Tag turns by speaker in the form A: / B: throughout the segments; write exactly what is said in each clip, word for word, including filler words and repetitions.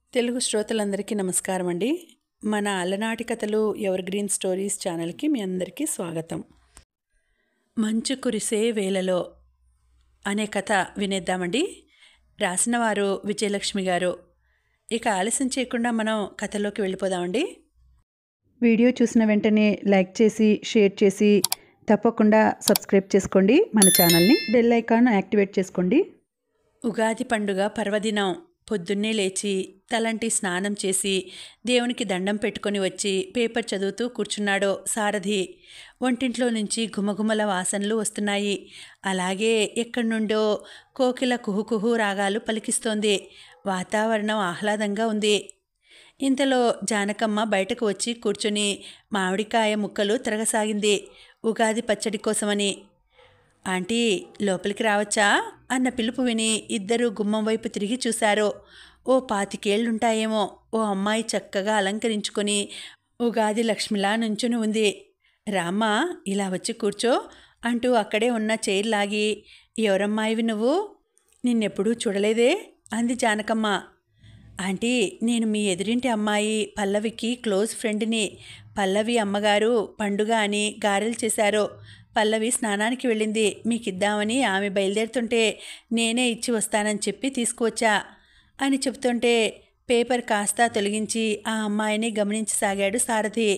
A: తెలుగు శ్రోతలందరికీ నమస్కారం అండి. మన అలనాటి కథలు ఎవర్ గ్రీన్ స్టోరీస్ ఛానల్కి మీ అందరికీ స్వాగతం. మంచు కురిసే వేళలో అనే కథ వినేద్దామండి. రాసిన వారు విజయలక్ష్మి గారు. ఇక ఆలస్యం చేయకుండా మనం కథలోకి వెళ్ళిపోదామండి. వీడియో చూసిన వెంటనే లైక్ చేసి షేర్ చేసి తప్పకుండా సబ్స్క్రైబ్ చేసుకోండి. మన ఛానల్ని బెల్ ఐకాన్ యాక్టివేట్ చేసుకోండి. ఉగాది పండుగ పర్వదినం. పొద్దున్నే లేచి తలంటి స్నానం చేసి దేవునికి దండం పెట్టుకొని వచ్చి పేపర్ చదువుతూ కూర్చున్నాడు సారథి. వంటింట్లో నుంచి గుమగుమల వాసనలు వస్తున్నాయి. అలాగే ఎక్కడి నుండో కోకిల కుహుకుహు రాగాలు పలికిస్తోంది. వాతావరణం ఆహ్లాదంగా ఉంది. ఇంతలో జానకమ్మ బయటకు వచ్చి కూర్చుని మామిడికాయ ముక్కలు తిరగసాగింది, ఉగాది పచ్చడి కోసమని. ఆంటీ, లోపలికి రావచ్చా అన్న పిలుపు విని ఇద్దరూ గుమ్మం వైపు తిరిగి చూశారు. ఓ పాతికేళ్లుంటాయేమో ఓ అమ్మాయి చక్కగా అలంకరించుకొని ఉగాది లక్ష్మిలా నుంచుని ఉంది. రామ్మా, ఇలా వచ్చి కూర్చో అంటూ అక్కడే ఉన్న చైర్ లాగి, ఎవరమ్మాయివి నువ్వు? నిన్నెప్పుడూ చూడలేదే అంది జానకమ్మ. ఆంటీ, నేను మీ ఎదురింటి అమ్మాయి పల్లవికి క్లోజ్ ఫ్రెండ్ని. పల్లవి అమ్మగారు పండుగ అని గారెలు చేశారు. పల్లవి స్నానానికి వెళ్ళింది, మీకిద్దామని ఆమె బయలుదేరుతుంటే నేనే ఇచ్చి వస్తానని చెప్పి తీసుకువచ్చా అని చెబుతుంటే పేపర్ కాస్త తొలగించి ఆ అమ్మాయిని గమనించసాగాడు సారథి.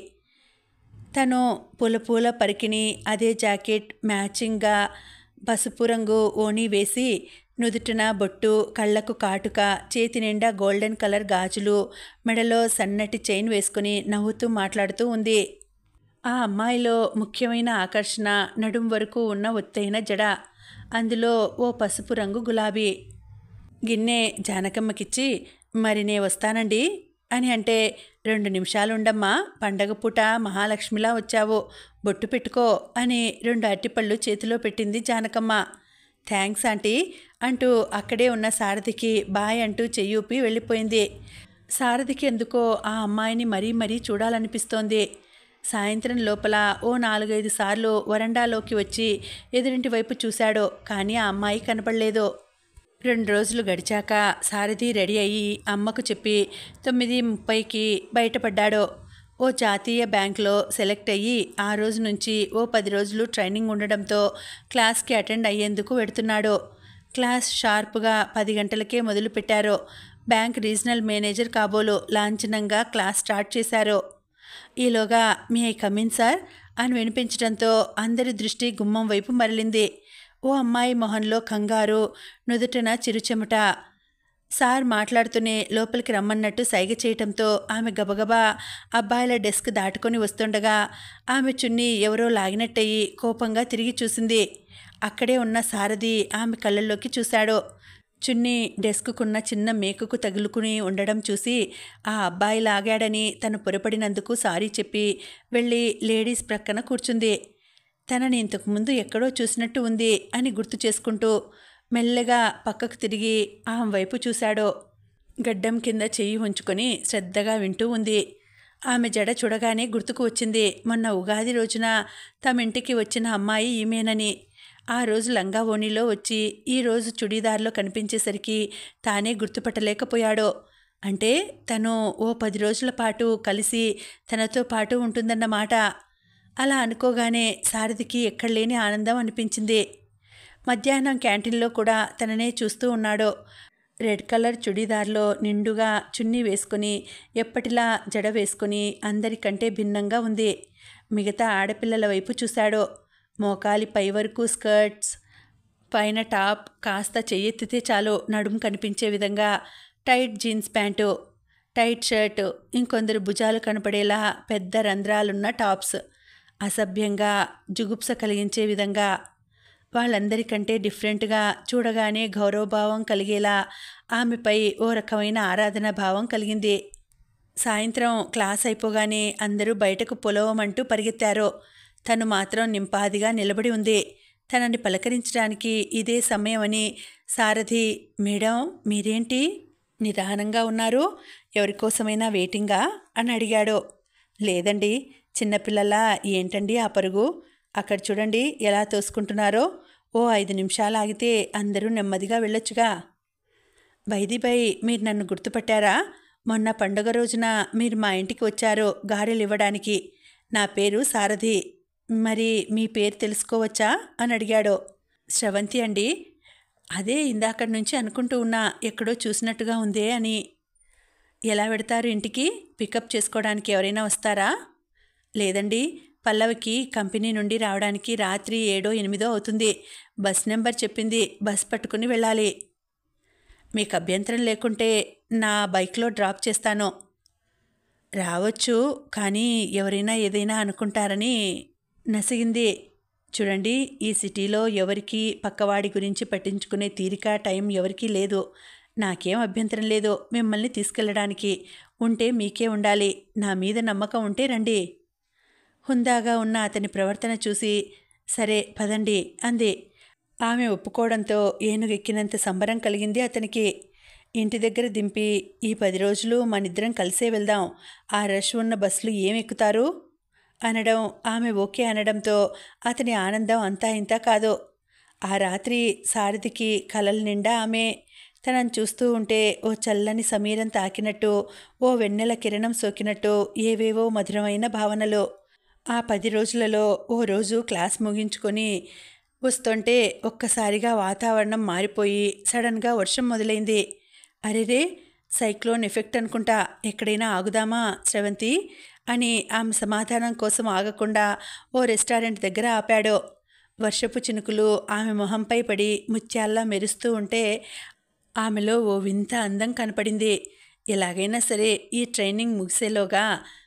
A: తను పూల పూల పరికిణి, అదే జాకెట్, మ్యాచింగ్గా పసుపు రంగు ఓణీ వేసి నుదుటిన బొట్టు, కళ్ళకు కాటుక, చేతి నిండా గోల్డెన్ కలర్ గాజులు, మెడలో సన్నటి చైన్ వేసుకుని నవ్వుతూ మాట్లాడుతూ ఉంది. ఆ అమ్మాయిలో ముఖ్యమైన ఆకర్షణ నడుం వరకు ఉన్న ఒత్తైన జడ, అందులో ఓ పసుపు రంగు గులాబీ. గిన్నె జానకమ్మకిచ్చి, మరి నే వస్తానండి అని అంటే, రెండు నిమిషాలుండమ్మా, పండగ పూట మహాలక్ష్మిలా వచ్చావు, బొట్టు పెట్టుకో అని రెండు అరటిపళ్ళు చేతిలో పెట్టింది జానకమ్మ. థ్యాంక్స్ ఆంటీ అంటూ అక్కడే ఉన్న సారథికి బాయ్ అంటూ చెయ్యూపి వెళ్ళిపోయింది. సారథికి ఎందుకో ఆ అమ్మాయిని మరీ మరీ చూడాలనిపిస్తోంది. సాయంత్రం లోపల ఓ నాలుగైదు సార్లు వరండాలోకి వచ్చి ఎదురింటి వైపు చూశాడు, కానీ ఆ అమ్మాయి కనపడలేదు. రెండు రోజులు గడిచాక సారథి రెడీ అయ్యి అమ్మకు చెప్పి తొమ్మిది ముప్పైకి బయటపడ్డాడు. ఓ జాతీయ బ్యాంక్లో సెలెక్ట్ అయ్యి ఆ రోజు నుంచి ఓ పది రోజులు ట్రైనింగ్ ఉండడంతో క్లాస్కి అటెండ్ అయ్యేందుకు వెడుతున్నాడు. క్లాస్ షార్ప్గా పది గంటలకే మొదలుపెట్టారు. బ్యాంక్ రీజనల్ మేనేజర్ కాబోలు లాంఛనంగా క్లాస్ స్టార్ట్ చేశారు. ఈలోగా మీ ఐ కమిన్ సార్ అని వినిపించడంతో అందరి దృష్టి గుమ్మం వైపు మరలింది. ఓ అమ్మాయి మొహంలో కంగారు, నుదుటన చిరుచెమట. సార్ మాట్లాడుతూనే లోపలికి రమ్మన్నట్టు సైగ చేయటంతో ఆమె గబగబా అబ్బాయిల డెస్క్ దాటుకొని వస్తుండగా ఆమె చున్నీ ఎవరో లాగినట్టయి కోపంగా తిరిగి చూసింది. అక్కడే ఉన్న సారథి ఆమె కళ్ళల్లోకి చూశాడు. చున్నీ డెస్కుకున్న చిన్న మేకుకు తగులుకుని ఉండడం చూసి ఆ అబ్బాయి లాగాడని తను పొరపడినందుకు సారీ చెప్పి వెళ్ళి లేడీస్ ప్రక్కన కూర్చుంది. తనని ఇంతకుముందు ఎక్కడో చూసినట్టు ఉంది అని గుర్తు చేసుకుంటూ మెల్లగా పక్కకు తిరిగి ఆమె వైపు చూశాడు. గడ్డం కింద చెయ్యి ఉంచుకొని శ్రద్ధగా వింటూ ఉంది. ఆమె జడ చూడగానే గుర్తుకు వచ్చింది, మొన్న ఉగాది రోజున తమింటికి వచ్చిన అమ్మాయి ఈమెనని. ఆ రోజు లంగా ఓణిలో వచ్చి ఈరోజు చుడీదార్లో కనిపించేసరికి తానే గుర్తుపట్టలేకపోయాడు. అంటే తను ఓ పది రోజుల పాటు కలిసి తనతో పాటు ఉంటుందన్నమాట. అలా అనుకోగానే సారథికి ఎక్కడలేని ఆనందం అనిపించింది. మధ్యాహ్నం క్యాంటీన్లో కూడా తననే చూస్తూ ఉన్నాడు. రెడ్ కలర్ చుడీదార్లో నిండుగా చున్నీ వేసుకుని ఎప్పటిలా జడ వేసుకుని అందరికంటే భిన్నంగా ఉంది. మిగతా ఆడపిల్లల వైపు చూశాడు. మోకాలి పై వరకు స్కర్ట్స్, పైన టాప్, కాస్త చెయ్యెత్తితే చాలు నడుము కనిపించే విధంగా tight jeans pant, tight shirt, ఇంకొందరు భుజాలు కనపడేలా పెద్ద రంధ్రాలున్న టాప్స్, అసభ్యంగా జుగుప్స కలిగించే విధంగా, వాళ్ళందరికంటే డిఫరెంట్గా, చూడగానే గౌరవభావం కలిగేలా ఆమెపై ఓ రకమైన ఆరాధన భావం కలిగింది. సాయంత్రం క్లాస్ అయిపోగానే అందరూ బయటకు పొలవమంటూ పరిగెత్తారు. తను మాత్రం నింపాదిగా నిలబడి ఉంది. తనని పలకరించడానికి ఇదే సమయమని సారథి, మేడం మీరేంటి నిదానంగా ఉన్నారు, ఎవరికోసమైనా వెయిటింగా అని అడిగాడు. లేదండి, చిన్నపిల్లలా ఏంటండి ఆ పరుగు, అక్కడ చూడండి ఎలా తోసుకుంటున్నారో, ఓ ఐదు నిమిషాలు ఆగితే అందరూ నెమ్మదిగా వెళ్ళొచ్చుగా. బైది బై మీరు నన్ను గుర్తుపట్టారా? మొన్న పండుగ రోజున మీరు మా ఇంటికి వచ్చారు గారెలు ఇవ్వడానికి. నా పేరు సారథి. మరి మీ పేరు తెలుసుకోవచ్చా అని అడిగాడు. స్రవంతి అండి. అదే ఇందాకటి నుంచి అనుకుంటూ ఉన్నా, ఎక్కడో చూసినట్టుగా ఉందే అని. ఎలా వెడతారు ఇంటికి? పికప్ చేసుకోవడానికి ఎవరైనా వస్తారా? లేదండి, పల్లవికి కంపెనీ నుండి రావడానికి రాత్రి ఏడో ఎనిమిదో అవుతుంది. బస్ నెంబర్ చెప్పింది, బస్ పట్టుకుని వెళ్ళాలి. మీకు అభ్యంతరం లేకుంటే నా బైక్లో డ్రాప్ చేస్తాను. రావచ్చు, కానీ ఎవరైనా ఏదైనా అనుకుంటారని నసిగింది. చూడండి, ఈ సిటీలో ఎవరికి పక్కవాడి గురించి పట్టించుకునే తీరిక టైం ఎవరికీ లేదు. నాకేం అభ్యంతరం లేదు మిమ్మల్ని తీసుకెళ్ళడానికి. ఉంటే మీకే ఉండాలి. నా మీద నమ్మకం ఉంటే రండి. హుందాగా ఉన్న అతని ప్రవర్తన చూసి సరే పదండి అంది. ఆమె ఒప్పుకోవడంతో ఏనుగెక్కినంత సంబరం కలిగింది అతనికి. ఇంటి దగ్గర దింపి, ఈ పది రోజులు మనిద్దరం కలిసే వెళ్దాం. ఆ రష్ ఉన్న బస్సులు ఏం ఎక్కుతారు అనడం, ఆమె ఓకే అనడంతో అతని ఆనందం అంతా ఇంతా కాదు. ఆ రాత్రి సారథికి కలల నిండా ఆమె. తనను చూస్తూ ఉంటే ఓ చల్లని సమీరం తాకినట్టు, ఓ వెన్నెల కిరణం సోకినట్టు ఏవేవో మధురమైన భావనలు. ఆ పది రోజులలో ఓ రోజు క్లాస్ ముగించుకొని వస్తుంటే ఒక్కసారిగా వాతావరణం మారిపోయి సడన్గా వర్షం మొదలైంది. అరెరే, సైక్లోన్ ఎఫెక్ట్ అనుకుంటా. ఎక్కడైనా ఆగుదామా స్రవంతి అని ఆమె సమాధానం కోసం ఆగకుండా ఓ రెస్టారెంట్ దగ్గర ఆపాడు. వర్షపు చినుకులు ఆమె మొహంపై పడి ముత్యాల్లా మెరుస్తూ ఉంటే ఆమెలో ఓ వింత అందం కనపడింది. ఎలాగైనా సరే ఈ ట్రైనింగ్ ముగిసేలోగా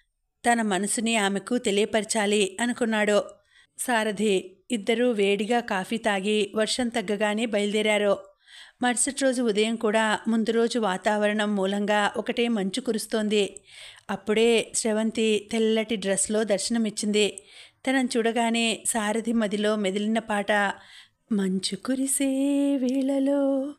A: తన మనసుని ఆమెకు తెలియపరచాలి అనుకున్నాడు. సారథి ఇద్దరూ వేడిగా కాఫీ తాగి వర్షం తగ్గగానే బయలుదేరారు. మరుసటి రోజు ఉదయం కూడా ముందు రోజు వాతావరణం మూలంగా ఒకటే మంచు కురుస్తోంది. అప్పుడే స్రవంతి తెల్లటి డ్రెస్లో దర్శనమిచ్చింది. తనను చూడగానే సారథి మదిలో మెదిలిన పాట మంచు కురిసే వేళలో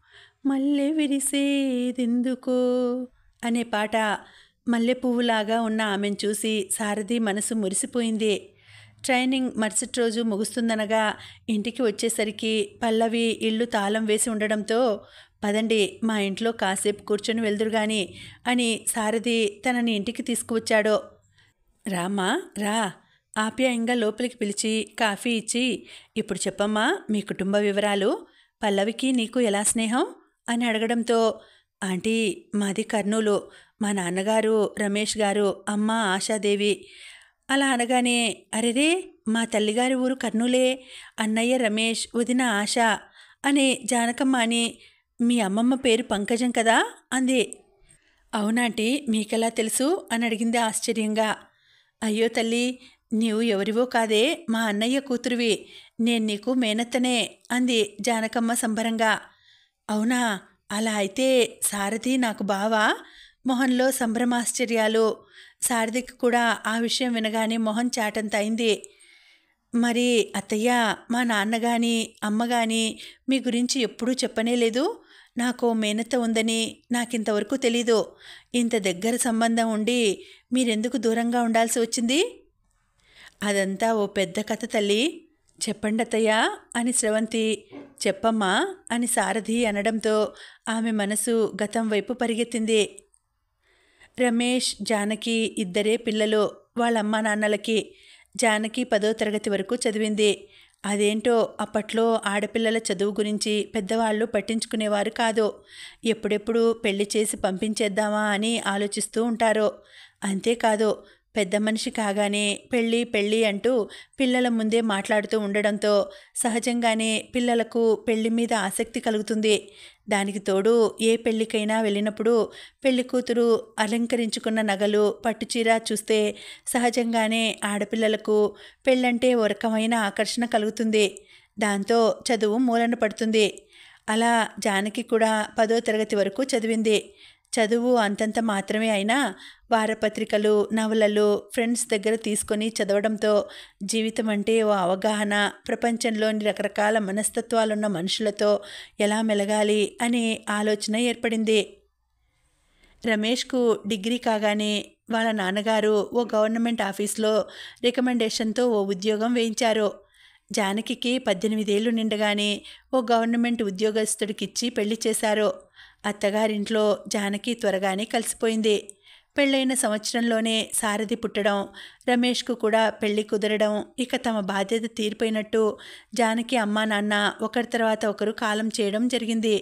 A: మల్లె విరిసేదెందుకో అనే పాట. మల్లెపువ్వులాగా ఉన్న ఆమెను చూసి సారథి మనసు మురిసిపోయింది. ట్రైనింగ్ మరుసటి రోజు ముగుస్తుందనగా ఇంటికి వచ్చేసరికి పల్లవి ఇల్లు తాళం వేసి ఉండడంతో పదండి మా ఇంట్లో కాసేపు కూర్చొని వెళ్దురు గాని అని సారథి తనని ఇంటికి తీసుకువచ్చాడు. రామ్మా రా, ఆప్యాయంగా లోపలికి పిలిచి కాఫీ ఇచ్చి, ఇప్పుడు చెప్పమ్మా మీ కుటుంబ వివరాలు. పల్లవికి నీకు ఎలా స్నేహం అని అడగడంతో, ఆంటీ మాది కర్నూలు. మా నాన్నగారు రమేష్ గారు, అమ్మ ఆశాదేవి. అలా అనగానే అరెరే, మా తల్లిగారి ఊరు కర్నూలే. అన్నయ్య రమేష్, వదిన ఆశ అనే జానకమ్మ అని. మీ అమ్మమ్మ పేరు పంకజం కదా అంది. అవునాంటీ, మీకెలా తెలుసు అని అడిగింది ఆశ్చర్యంగా. అయ్యో తల్లి, నీవు ఎవరివో కాదే, మా అన్నయ్య కూతురువి. నేను నీకు మేనత్తనే అంది జానకమ్మ సంబరంగా. అవునా, అలా అయితే సారథి నాకు బావా? మొహంలో సంభ్రమాశ్చర్యాలు. సారథికి కూడా ఆ విషయం వినగానే మొహం చాటంత అయింది. మరి అత్తయ్య, మా నాన్న కానీ అమ్మ కానీ మీ గురించి ఎప్పుడూ చెప్పనే లేదు. నాకు మేనత్త ఉందని నాకింతవరకు తెలీదు. ఇంత దగ్గర సంబంధం ఉండి మీరెందుకు దూరంగా ఉండాల్సి వచ్చింది? అదంతా ఓ పెద్ద కథ తల్లి. చెప్పండి అత్తయ్య అని స్రవంతి. చెప్పమ్మా అని సారథి అనడంతో ఆమె మనసు గతం వైపు పరిగెత్తింది. రమేష్, జానకి ఇద్దరే పిల్లలు వాళ్ళమ్మ నాన్నలకి. జానకి పదో తరగతి వరకు చదివింది. అదేంటో అప్పట్లో ఆడపిల్లల చదువు గురించి పెద్దవాళ్ళు పట్టించుకునేవారు కాదు. ఎప్పుడెప్పుడు పెళ్లి చేసి పంపించేద్దామా అని ఆలోచిస్తూ ఉంటారు. అంతేకాదు, పెద్ద మనిషి కాగానే పెళ్ళి పెళ్ళి అంటూ పిల్లల ముందే మాట్లాడుతూ ఉండడంతో సహజంగానే పిల్లలకు పెళ్లి మీద ఆసక్తి కలుగుతుంది. దానికి తోడు ఏ పెళ్ళికైనా వెళ్ళినప్పుడు పెళ్లి కూతురు అలంకరించుకున్న నగలు, పట్టుచీర చూస్తే సహజంగానే ఆడపిల్లలకు పెళ్ళంటే ఓ రకమైన ఆకర్షణ కలుగుతుంది. దాంతో చదువు మూలన పడుతుంది. అలా జానకి కూడా పదో తరగతి వరకు చదివింది. చదువు అంతంత మాత్రమే అయినా వారపత్రికలు, నవలలు ఫ్రెండ్స్ దగ్గర తీసుకొని చదవడంతో జీవితం అంటే ఓ అవగాహన, ప్రపంచంలోని రకరకాల మనస్తత్వాలున్న మనుషులతో ఎలా మెలగాలి అనే ఆలోచన ఏర్పడింది. రమేష్కు డిగ్రీ కాగానే వాళ్ళ నాన్నగారు ఓ గవర్నమెంట్ ఆఫీస్లో రికమెండేషన్తో ఓ ఉద్యోగం వేయించారు. జానకికి పద్దెనిమిదేళ్లు నిండగానే ఓ గవర్నమెంట్ ఉద్యోగస్తుడికిచ్చి పెళ్లి చేశారు. అత్తగారింట్లో జానకి త్వరగానే కలిసిపోయింది. పెళ్ళైన సంవత్సరంలోనే సారథి పుట్టడం, రమేష్కు కూడా పెళ్లి కుదరడం, ఇక తమ బాధ్యత తీరిపోయినట్టు జానకి అమ్మా నాన్న ఒకరి తర్వాత ఒకరు కాలం చేయడం జరిగింది.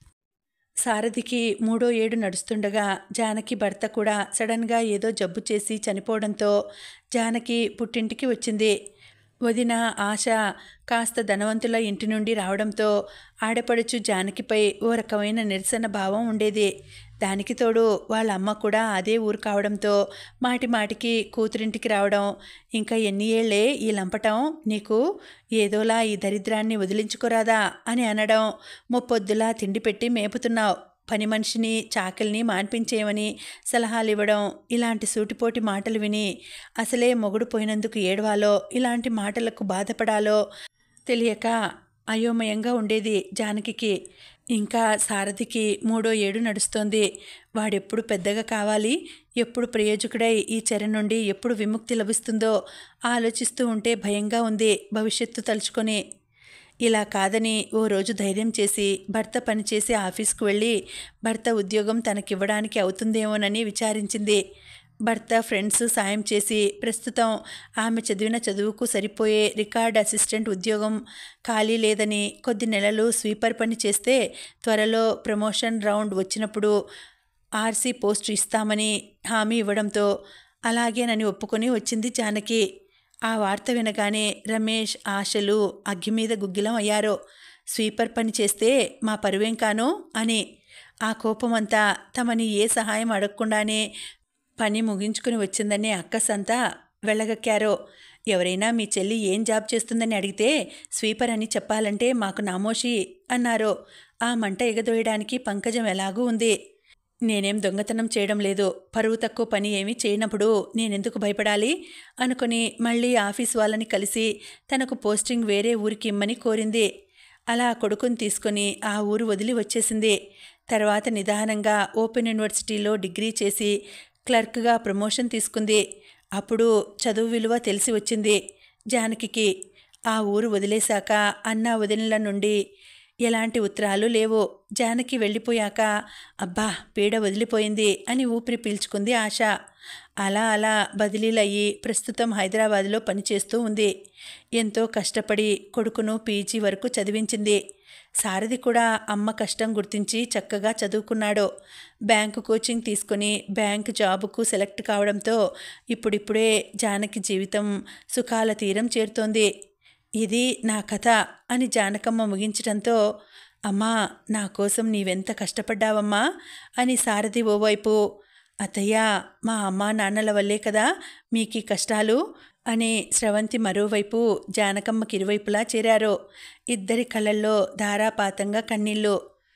A: సారథికి మూడో ఏడు నడుస్తుండగా జానకి భర్త కూడా సడన్గా ఏదో జబ్బు చేసి చనిపోవడంతో జానకి పుట్టింటికి వచ్చింది. వదిన ఆశ కాస్త ధనవంతుల ఇంటి నుండి రావడంతో ఆడపడుచు జానకిపై ఓ రకమైన నిరసన భావం ఉండేది. దానికి తోడు వాళ్ళ అమ్మ కూడా అదే ఊరు కావడంతో మాటి మాటికి కూతురింటికి రావడం, ఇంకా ఎన్ని ఏళ్లే ఈ లంపటం, నీకు ఏదోలా ఈ దరిద్రాన్ని వదిలించుకోరాదా అని అనడం, ముప్పొద్దులా తిండి పెట్టి మేపుతున్నావు, పని మనిషిని చాకల్ని మాన్పించేయమని సలహాలు ఇవ్వడం, ఇలాంటి సూటిపోటి మాటలు విని అసలే మొగుడు పోయినందుకు ఏడవాలో ఇలాంటి మాటలకు బాధపడాలో తెలియక అయోమయంగా ఉండేది జానకికి. ఇంకా సారథికి మూడో ఏడు నడుస్తోంది. వాడెప్పుడు పెద్దగా కావాలి, ఎప్పుడు ప్రయోజకుడై ఈ చెర నుండి ఎప్పుడు విముక్తి లభిస్తుందో ఆలోచిస్తూ ఉంటే భయంగా ఉంది భవిష్యత్తు తలుచుకొని. ఇలా కాదని ఓ రోజు ధైర్యం చేసి భర్త పనిచేసి ఆఫీస్కు వెళ్ళి భర్త ఉద్యోగం తనకివ్వడానికి అవుతుందేమోనని విచారించింది. భర్త ఫ్రెండ్స్ సాయం చేసి ప్రస్తుతం ఆమె చదివిన చదువుకు సరిపోయే రికార్డ్ అసిస్టెంట్ ఉద్యోగం ఖాళీ లేదని, కొద్ది నెలలు స్వీపర్ పని చేస్తే త్వరలో ప్రమోషన్ రౌండ్ వచ్చినప్పుడు ఆర్సీ పోస్టు ఇస్తామని హామీ ఇవ్వడంతో అలాగేనని ఒప్పుకొని వచ్చింది జానకి. ఆ వార్త వినగానే రమేష్ ఆశలు అగ్గి మీద గుగ్గిలం అయ్యారు. స్వీపర్ పని చేస్తే మా పరువేం కాను అని ఆ కోపమంతా తమని ఏ సహాయం అడగకుండానే పని ముగించుకుని వచ్చిందని అక్కసంతా వెళ్ళగక్కారో. ఎవరైనా మీ చెల్లి ఏం జాబ్ చేస్తుందని అడిగితే స్వీపర్ అని చెప్పాలంటే మాకు నామోషి అన్నారు. ఆ మంట ఎగదోయడానికి పంకజం ఎలాగూ ఉంది. నేనేం దొంగతనం చేయడం లేదు, పరువు తక్కువ పని ఏమీ చేయనప్పుడు నేనెందుకు భయపడాలి అనుకుని మళ్ళీ ఆఫీస్ వాళ్ళని కలిసి తనకు పోస్టింగ్ వేరే ఊరికి ఇమ్మని కోరింది. అలా కొడుకుని తీసుకొని ఆ ఊరు వదిలి వచ్చేసింది. తర్వాత నిదానంగా ఓపెన్ యూనివర్సిటీలో డిగ్రీ చేసి క్లర్క్గా ప్రమోషన్ తీసుకుంది. అప్పుడు చదువు విలువ తెలిసి వచ్చింది జానకికి. ఆ ఊరు వదిలేశాక అన్నా వదినల నుండి ఎలాంటి ఉత్తరాలు లేవు. జానకి వెళ్ళిపోయాక అబ్బా పీడ వదిలిపోయింది అని ఊపిరి పీల్చుకుంది ఆశ. అలా అలా బదిలీలయ్యి ప్రస్తుతం హైదరాబాద్లో పనిచేస్తూ ఉంది. ఎంతో కష్టపడి కొడుకును పీజీ వరకు చదివించింది. సారథి కూడా అమ్మ కష్టం గుర్తించి చక్కగా చదువుకున్నాడు. బ్యాంకు కోచింగ్ తీసుకుని బ్యాంకు జాబుకు సెలెక్ట్ కావడంతో ఇప్పుడిప్పుడే జానకి జీవితం సుఖాల తీరం చేరుతోంది. ఇది నా కథ అని జానకమ్మ ముగించడంతో అమ్మా నా కోసం నీవెంత కష్టపడ్డావమ్మా అని సారథి ఓవైపు, అత్తయ్య మా అమ్మా నాన్నల వల్లే కదా మీకీ కష్టాలు అని స్రవంతి మరోవైపు జానకమ్మకి ఇరువైపులా చేరారు. ఇద్దరి కళ్ళల్లో ధారాపాతంగా కన్నీళ్ళు.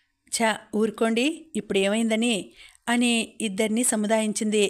A: ఛ ఊరుకోండి ఇప్పుడు ఏమైందని అని ఇద్దరినీ సముదాయించింది.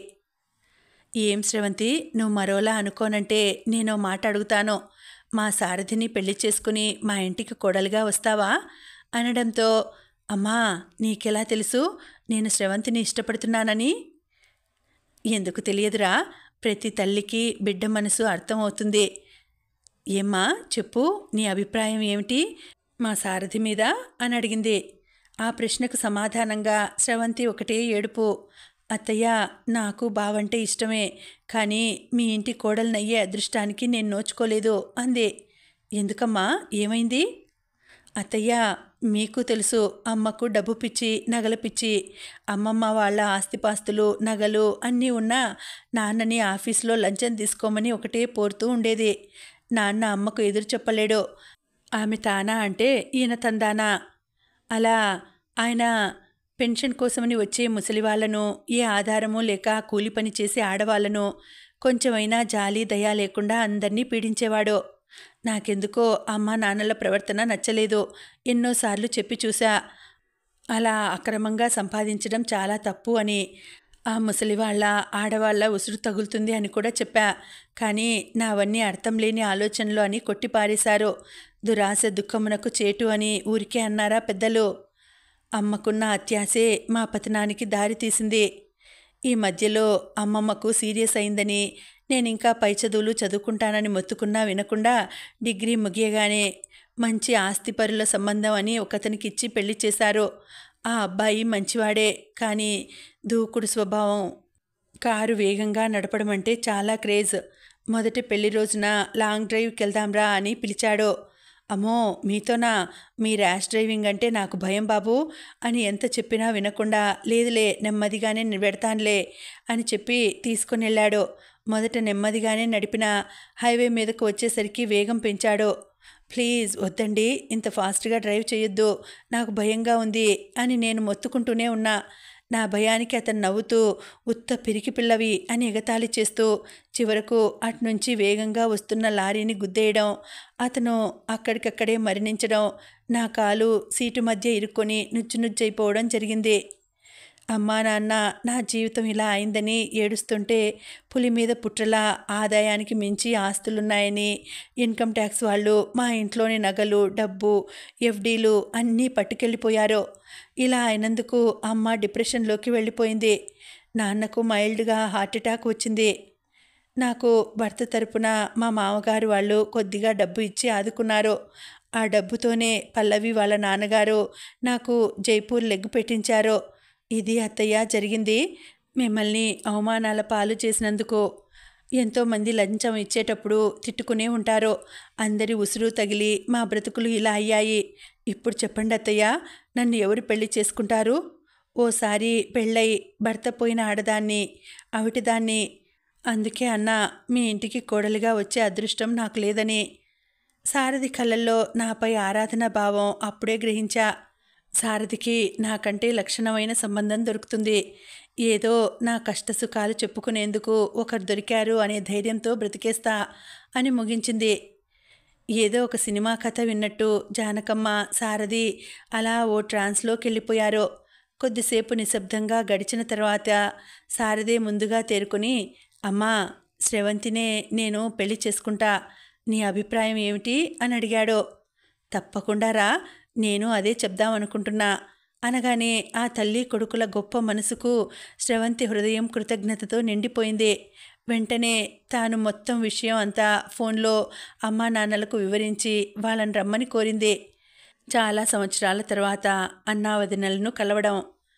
A: ఏం స్రవంతి నువ్వు మరోలా అనుకోనంటే నేను మాట అడుగుతాను. మా సారథిని పెళ్లి చేసుకుని మా ఇంటికి కోడలుగా వస్తావా అనడంతో అమ్మా నీకెలా తెలుసు నేను స్రవంతిని ఇష్టపడుతున్నానని? ఎందుకు తెలియదురా, ప్రతి తల్లికి బిడ్డ మనసు అర్థమవుతుంది. ఏమ్మా చెప్పు నీ అభిప్రాయం ఏమిటి మా సారథి మీద అని అడిగింది. ఆ ప్రశ్నకు సమాధానంగా స్రవంతి ఒకటే ఏడుపు. అత్తయ్య నాకు బావంటే ఇష్టమే, కానీ మీ ఇంటి కోడలనయ్యే అదృష్టానికి నేను నోచుకోలేదు అంది. ఎందుకమ్మా ఏమైంది? అత్తయ్య మీకు తెలుసు అమ్మకు డబ్బు పిచ్చి నగల పిచ్చి. అమ్మమ్మ వాళ్ళ ఆస్తిపాస్తులు నగలు అన్నీ ఉన్నా నాన్నని ఆఫీస్లో లంచం తీసుకోమని ఒకటే పోరుతూ ఉండేది. నాన్న అమ్మకు ఎదురు చెప్పలేడు. ఆమె తానా అంటే ఈయన తందానా. అలా ఆయన పెన్షన్ కోసమని వచ్చే ముసలివాళ్లను, ఏ ఆధారమూ లేక కూలి పని చేసే ఆడవాళ్లను కొంచెమైనా జాలి దయ లేకుండా అందరినీ పీడించేవాడు. నాకెందుకో అమ్మా నాన్నల ప్రవర్తన నచ్చలేదు. ఎన్నోసార్లు చెప్పి చూసా అలా అక్రమంగా సంపాదించడం చాలా తప్పు అని. ఆ ముసలివాళ్ల ఆడవాళ్ల ఉసురు తగులుతుంది అని కూడా చెప్పా. కానీ నావన్నీ అర్థం లేని ఆలోచనలు అని కొట్టిపారేశారు. దురాశ దుఃఖమునకు చేటు అని ఊరికే అన్నారా పెద్దలు. అమ్మకున్న అత్యాసే మా పతనానికి దారి తీసింది. ఈ మధ్యలో అమ్మమ్మకు సీరియస్ అయిందని, నేనింకా పై చదువులు చదువుకుంటానని మొత్తుకున్నా వినకుండా డిగ్రీ ముగియగానే మంచి ఆస్తిపరుల సంబంధం అని ఒకతనికిచ్చి పెళ్లి చేశారు. ఆ అబ్బాయి మంచివాడే, కానీ దూకుడు స్వభావం. కారు వేగంగా నడపడం అంటే చాలా క్రేజ్. మొదటి పెళ్లి రోజున లాంగ్ డ్రైవ్కి వెళ్దాంరా అని పిలిచాడు. అమ్మో మీతోనా, మీ ర్యాష్ డ్రైవింగ్ అంటే నాకు భయం బాబు అని ఎంత చెప్పినా వినకుండా లేదులే నెమ్మదిగానే పెడతానులే అని చెప్పి తీసుకుని వెళ్ళాడు. మొదట నెమ్మదిగానే నడిపిన హైవే మీదకు వచ్చేసరికి వేగం పెంచాడు. ప్లీజ్ వద్దండి, ఇంత ఫాస్ట్గా డ్రైవ్ చేయొద్దు, నాకు భయంగా ఉంది అని నేను మొత్తుకుంటూనే ఉన్నా. నా భయానికి అతను నవ్వుతూ ఉత్త పిరికి పిల్లవి అని ఎగతాళి చేస్తూ చివరకు అటునుంచి వేగంగా వస్తున్న లారీని గుద్దేయడం, అతను అక్కడికక్కడే మరణించడం, నా కాలు సీటు మధ్య ఇరుక్కొని నుజ్జునుజ్జైపోవడం జరిగింది. అమ్మా నాన్న నా జీవితం ఇలా అయిందని ఏడుస్తుంటే పులి మీద పుట్రలా ఆదాయానికి మించి ఆస్తులున్నాయని ఇన్కమ్ ట్యాక్స్ వాళ్ళు మా ఇంట్లోని నగలు, డబ్బు, ఎఫ్డీలు అన్నీ పట్టుకెళ్ళిపోయారు. ఇలా అయినందుకు అమ్మ డిప్రెషన్లోకి వెళ్ళిపోయింది. నాన్నకు మైల్డ్గా హార్ట్అటాక్ వచ్చింది. నాకు భర్త తరపున మా మామగారు వాళ్ళు కొద్దిగా డబ్బు ఇచ్చి ఆదుకున్నారు. ఆ డబ్బుతోనే పల్లవి వాళ్ళ నాన్నగారు నాకు జైపూర్ లెగ్ పెట్టించారు. ఇది అత్తయ్య జరిగింది. మిమ్మల్ని అవమానాల పాలు చేసినందుకు. ఎంతోమంది లంచం ఇచ్చేటప్పుడు తిట్టుకునే ఉంటారు. అందరి ఉసురు తగిలి మా బ్రతుకులు ఇలా అయ్యాయి. ఇప్పుడు చెప్పండి అత్తయ్య, నన్ను ఎవరు పెళ్లి చేసుకుంటారు? ఓసారి పెళ్ళై భర్త పోయిన ఆడదాన్ని, అవిటిదాన్ని. అందుకే అన్నా, మీ ఇంటికి కోడలిగా వచ్చే అదృష్టం నాకు లేదని. సారథి కళ్ళల్లో నాపై ఆరాధన భావం అప్పుడే గ్రహించా. సారథికి నాకంటే లక్షణమైన సంబంధం దొరుకుతుంది. ఏదో నా కష్టసుఖాలు చెప్పుకునేందుకు ఒకరు దొరికారు అనే ధైర్యంతో బ్రతికేస్తా అని ముగించింది. ఏదో ఒక సినిమా కథ విన్నట్టు జానకమ్మ, సారథి అలా ఓ ట్రాన్స్లోకి వెళ్ళిపోయారు. కొద్దిసేపు నిశ్శబ్దంగా గడిచిన తర్వాత సారథి ముందుగా తేరుకొని, అమ్మా శ్రవంతినే నేను పెళ్లి చేసుకుంటా, నీ అభిప్రాయం ఏమిటి అని అడిగాడు. తప్పకుండా రా, నేను అదే చెప్దామనుకుంటున్నా అనగానే ఆ తల్లి కొడుకుల గొప్ప మనసుకు శ్రవంతి హృదయం కృతజ్ఞతతో నిండిపోయింది. వెంటనే తాను మొత్తం విషయం అంతా ఫోన్లో అమ్మా నాన్నలకు వివరించి వాళ్ళని రమ్మని కోరింది. చాలా సంవత్సరాల తర్వాత అన్నా వదినలను కలవడం.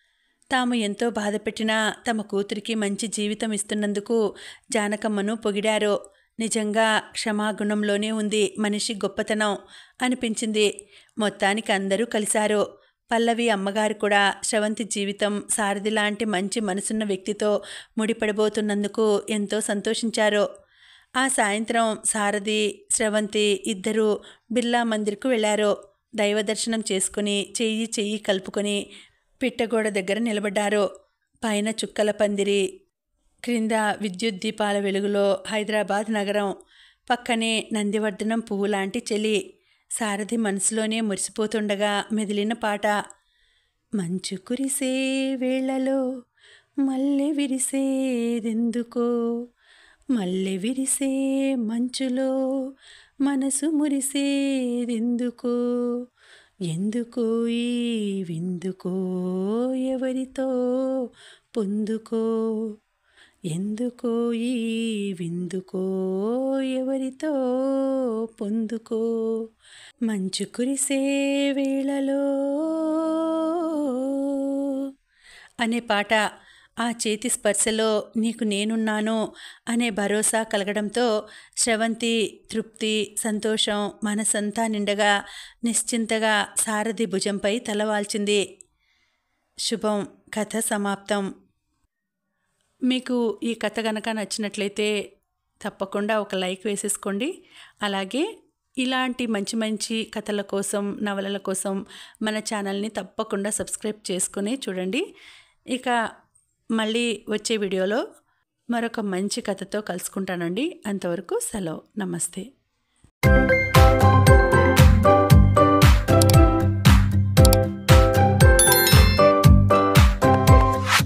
A: తాము ఎంతో బాధపెట్టినా తమ కూతురికి మంచి జీవితం ఇస్తున్నందుకు జానకమ్మను పొగిడారు. నిజంగా క్షమాగుణంలోనే ఉంది మనిషి గొప్పతనం అనిపించింది. మొత్తానికి అందరూ కలిశారు. పల్లవి అమ్మగారు కూడా శ్రవంతి జీవితం సారథి లాంటి మంచి మనసున్న వ్యక్తితో ముడిపడబోతున్నందుకు ఎంతో సంతోషించారు. ఆ సాయంత్రం సారథి, శ్రవంతి ఇద్దరూ బిర్లా మందిర్కు వెళ్లారు. దైవ దర్శనం చేసుకుని చెయ్యి చెయ్యి కలుపుకొని పిట్టగోడ దగ్గర నిలబడ్డారు. పైన చుక్కల పందిరి, క్రింద విద్యుత్ దీపాల వెలుగులో హైదరాబాద్ నగరం, పక్కనే నందివర్ధనం పువ్వు లాంటి చెలి. సారథి మనసులోనే మురిసిపోతుండగా మెదిలిన పాట. మంచు కురిసే వేళలో మల్లె విరిసేదెందుకో, మల్లె విరిసే మంచులో మనసు మురిసేదెందుకో, ఎందుకో ఈ విందుకో ఎవరితో పొందుకో, ఎందుకో ఈ విందుకో ఎవరితో పొందుకో, మంచు కురిసే వేళలో అనే పాట. ఆ చేతి స్పర్శలో నీకు నేనున్నాను అనే భరోసా కలగడంతో శ్రవంతి తృప్తి, సంతోషం మనసంతా నిండగా నిశ్చింతగా సారథి భుజంపై తలవాల్చింది. శుభం. కథ సమాప్తం. మీకు ఈ కథ కనుక నచ్చినట్లయితే తప్పకుండా ఒక లైక్ వేసేసుకోండి. అలాగే ఇలాంటి మంచి మంచి కథల కోసం, నవలల కోసం మన ఛానల్ని తప్పకుండా సబ్స్క్రైబ్ చేసుకుని చూడండి. ఇక మళ్ళీ వచ్చే వీడియోలో మరొక మంచి కథతో కలుసుకుంటానండి. అంతవరకు సెలవు. నమస్తే.